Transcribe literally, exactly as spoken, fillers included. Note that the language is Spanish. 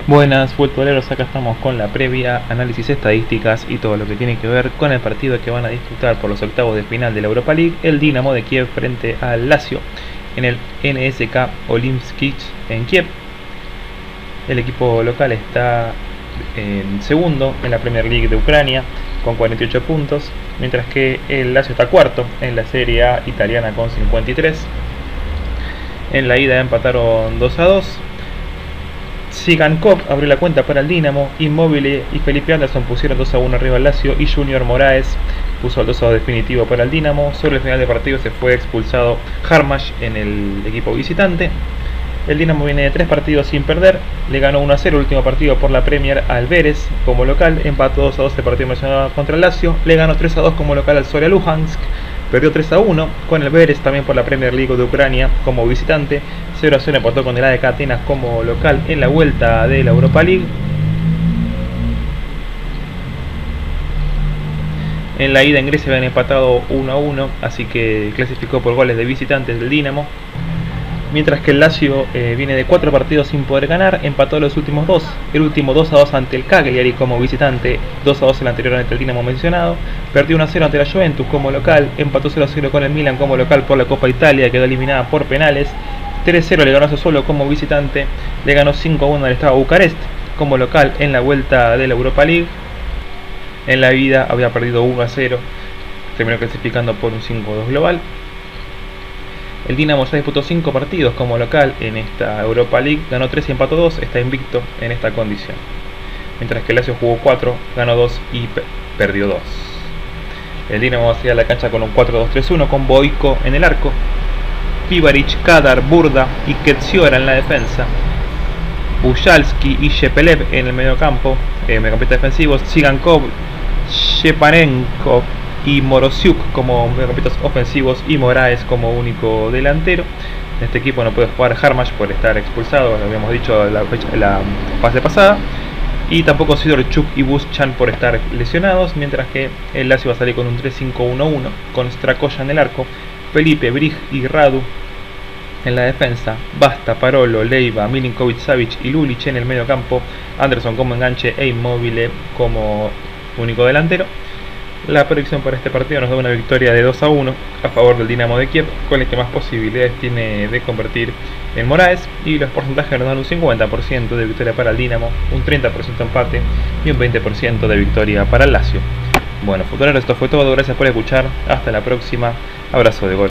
Buenas futboleros, acá estamos con la previa, análisis, estadísticas y todo lo que tiene que ver con el partido que van a disputar por los octavos de final de la Europa League, el Dinamo de Kiev frente al Lazio en el N S K Olimskij en Kiev. El equipo local está en segundo en la Premier League de Ucrania con cuarenta y ocho puntos, mientras que el Lazio está cuarto en la Serie A italiana con cincuenta y tres. En la ida empataron dos a dos. Sigankov abrió la cuenta para el Dinamo, Immobile y Felipe Anderson pusieron dos a uno arriba al Lazio y Junior Moraes puso el dos a dos definitivo para el Dinamo. Sobre el final del partido se fue expulsado Harmash en el equipo visitante. El Dinamo viene de tres partidos sin perder, le ganó uno a cero el último partido por la Premier al Veres como local, empató dos a dos el partido mencionado contra el Lazio, le ganó tres a dos como local al Zorya Luhansk, perdió tres a uno con el Veres también por la Premier League de Ucrania como visitante, cero a cero empató con el A D K Atenas como local en la vuelta de la Europa League. En la ida en Grecia habían empatado uno a uno, así que clasificó por goles de visitantes del Dinamo. Mientras que el Lazio eh, viene de cuatro partidos sin poder ganar, empató los últimos dos. El último dos a dos ante el Cagliari como visitante, dos a dos el anterior ante el Dinamo mencionado. Perdió uno a cero ante la Juventus como local, empató cero a cero con el Milan como local por la Copa Italia, quedó eliminada por penales. tres a cero le ganó a Sassuolo como visitante, le ganó cinco a uno al Steaua Bucarest como local en la vuelta de la Europa League. En la ida había perdido uno a cero, terminó clasificando por un cinco a dos global. El Dinamo ya disputó cinco partidos como local en esta Europa League, ganó tres y empató dos, está invicto en esta condición. Mientras que el Lazio jugó cuatro, ganó dos y pe perdió dos. El Dinamo va a salir a la cancha con un cuatro dos tres uno con Boyko en el arco, Pivaric, Kadar, Burda y Ketsiora en la defensa, Bujalski y Shepelev en el mediocampo, eh, mediocampistas defensivos, Sigankov, Sheparenko y Morosiuk como mediocampistas ofensivos y Moraes como único delantero. En este equipo no puede jugar Harmash por estar expulsado, lo habíamos dicho la, la fase pasada, y tampoco Sidorchuk y Buschan por estar lesionados, mientras que el Lazio va a salir con un tres cinco uno uno con Strakoya en el arco, Felipe, Brig y Radu en la defensa, Basta, Parolo, Leiva, Milinkovic, Savic y Lulic en el medio campo, Anderson como enganche e Immobile como único delantero. La predicción para este partido nos da una victoria de dos a uno a favor del Dinamo de Kiev, con el que más posibilidades tiene de convertir en Moraes, y los porcentajes nos dan un cincuenta por ciento de victoria para el Dinamo, un treinta por ciento empate y un veinte por ciento de victoria para el Lazio. Bueno, futboleros, esto fue todo, gracias por escuchar, hasta la próxima, abrazo de gol.